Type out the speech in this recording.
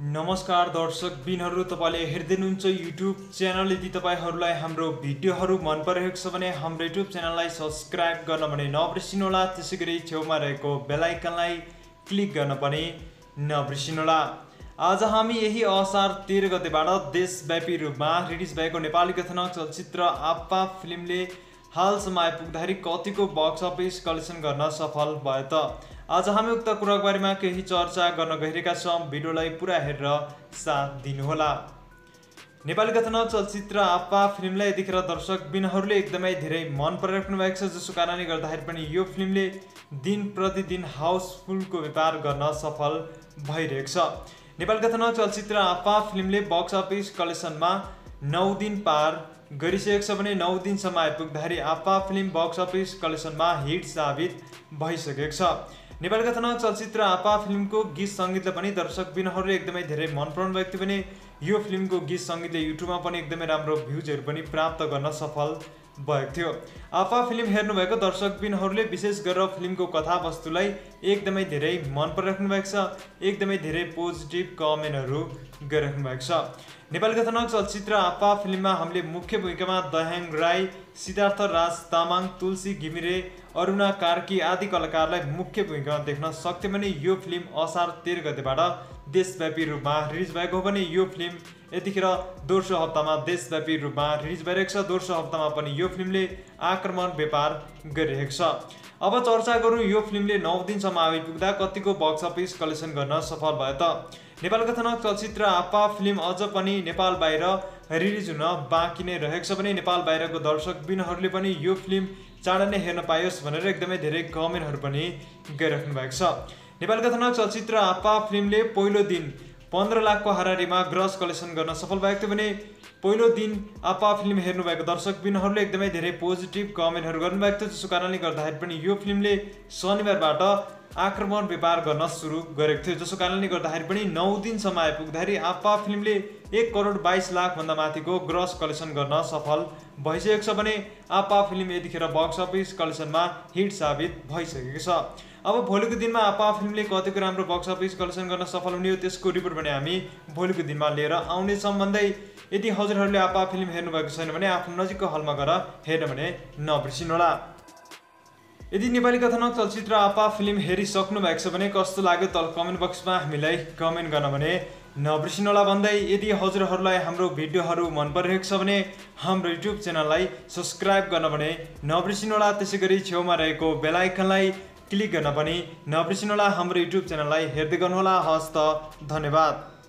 नमस्कार दर्शक बिनहरु, तपाईले हेर्दै हुनुहुन्छ युट्युब च्यानल। यदि तपाईहरुलाई हाम्रो भिडियोहरु मन परिरहेको छ भने हाम्रो युट्युब च्यानललाई सब्स्क्राइब गर्न भने नबिर्सिनुहोला। त्यसैगरी छेउमा रहेको बेल आइकनलाई क्लिक गर्न पनि नबिर्सिनुहोला। आज हामी यही असार 13 गतेबाट देशव्यापी रूपमा रिलिज भएको नेपाली कथानक चलचित्र आप्पा फिल्मले हालसम्म आइपुग्दाखेरि कतिको बक्स अफिस कलेक्सन गर्न सफल भयो त आज हामी उक्त कुराको बारेमा केही चर्चा गर्न गइरहेका छौं। भिडियोलाई पुरा हेरेर साथ दिनुहोला। नेपाली कथानक चलचित्र आप्पा फिल्मलाई यतिखेर दर्शक बिनहरुले एकदमै धेरै मन परिराख्नु भएको छ, जसको कारणले गर्दाखेरि पनि यो फिल्मले दिन प्रतिदिन हाउसफुलको व्यापार गर्न सफल भइरहेको छ। नेपाली कथानक चलचित्र आप्पा फिल्मले बक्स अफिस कलेक्सनमा 9 दिन पार गरिसकेको छ भने 9 दिनसम्म आइपुग्दाखेरि आप्पा फिल्म बक्स अफिस कलेक्सनमा हिट साबित भइसकेको छ। नेपाली कथानक चलचित्र आप्पा फिल्मको गीत संगीतले पनि दर्शक बिनहरुले एकदमै धेरै मन पराउनु भएको थियो भने यो फिल्मको गीत संगीतले युट्युबमा पनि एकदमै राम्रो भ्युजहरु पनि प्राप्त गर्न सफल भएको थियो। आप्पा फिल्म हेर्नु भएको दर्शक बिनहरुले विशेष गरेर फिल्मको कथावस्तुलाई एकदमै धेरै मन परिराख्नु भएको छ, एकदमै धेरै पोजिटिभ कमेन्टहरु गरिराख्नु भएको छ। नेपाली कथानक चलचित्र आप्पा फिल्ममा हामीले मुख्य भूमिकामा दयाङ राई, सिद्धार्थ राज तामाङ, तुलसी घिमिरे, अरुणा कार्की आदि कलाकारलाई मुख्य भूमिकामा देख्न सक्थ्यौं भने यो फिल्म असार 13 गतेबाट देशव्यापी रूपमा रिलिज भएको हो भने यो फिल्म यतिखेर दोस्रो हप्तामा देशव्यापी रूपमा रिलिज भइरहेको छ। दोस्रो हप्तामा पनि यो फिल्मले आक्रमण व्यापार गरिरहेको छ। अब चर्चा गरौँ यो फिल्मले 9 दिनसम्म आइपुग्दा कतिको बक्स अफिस कलेक्सन गर्न सफल भयो त। नेपाली कथानक चलचित्र आप्पा फिल्म अझ पनि नेपाल बाहिर रिलिज हुन बाँकी नै रहेको छ भने नेपाल बाहिरको दर्शक बिनहरुले पनि यो फिल्म चाँडै नै हेर्न पाइयोस् भनेर एकदमै धेरै कमेन्टहरु पनि गरिराख्नु भएको छ। नेपाली कथानक चलचित्र आप्पा फिल्मले पहिलो दिन 15 लाखको हाराहारीमा ग्रस कलेक्सन गर्न सफल भएको थियो भने पहिलो दिन आप्पा फिल्म हेर्नु भएको दर्शक बिनहरुले एकदमै धेरै पोजिटिभ कमेन्टहरु गर्नुभएको थियो, जसको कारणले गर्दाखेरि पनि यो फिल्मले शनिबारबाट आक्रमण व्यापार गर्न सुरु गरेको थियो, जसको कारणले गर्दाखेरि पनि 9 दिनसम्म आइपुग्दाखेरि आप्पा फिल्मले 1 करोड 22 लाख भन्दा माथिको ग्रस कलेक्सन गर्न सफल भइसकेको छ भने आप्पा फिल्म यतिखेर बक्स अफिस कलेक्सनमा हिट साबित भइसकेको छ। अब भोलिको दिनमा आप्पा फिल्मले कतिको राम्रो बक्स अफिस कलेक्सन गर्न सफल हुने हो त्यसको रिपोर्ट भने हामी भोलिको दिनमा लिएर आउने छौं भन्दै यदि हजुरहरूले आप्पा फिल्म हेर्नु भएको छैन भने आफ्नो नजिकको हलमा गएर हेर्न भने नबिर्सिनुहोला। यदि नेपाली कथानक चलचित्र आप्पा फिल्म हेरिसक्नु भएको छ भने कस्तो लाग्यो तल कमेन्ट बक्समा हामीलाई कमेन्ट गर्न भने नबिर्सिनुहोला भन्दै यदि हजुरहरूलाई हाम्रो भिडियोहरु मन परिरहेको छ भने हाम्रो युट्युब च्यानललाई सब्स्क्राइब गर्न भने नबिर्सिनुहोला। त्यसैगरी छेउमा रहेको बेल आइकनलाई क्लिक गर्न पनि नबिर्सिनुहोला। हाम्रो युट्युब च्यानललाई हेर्दै गर्नुहोला। हस्त धन्यवाद।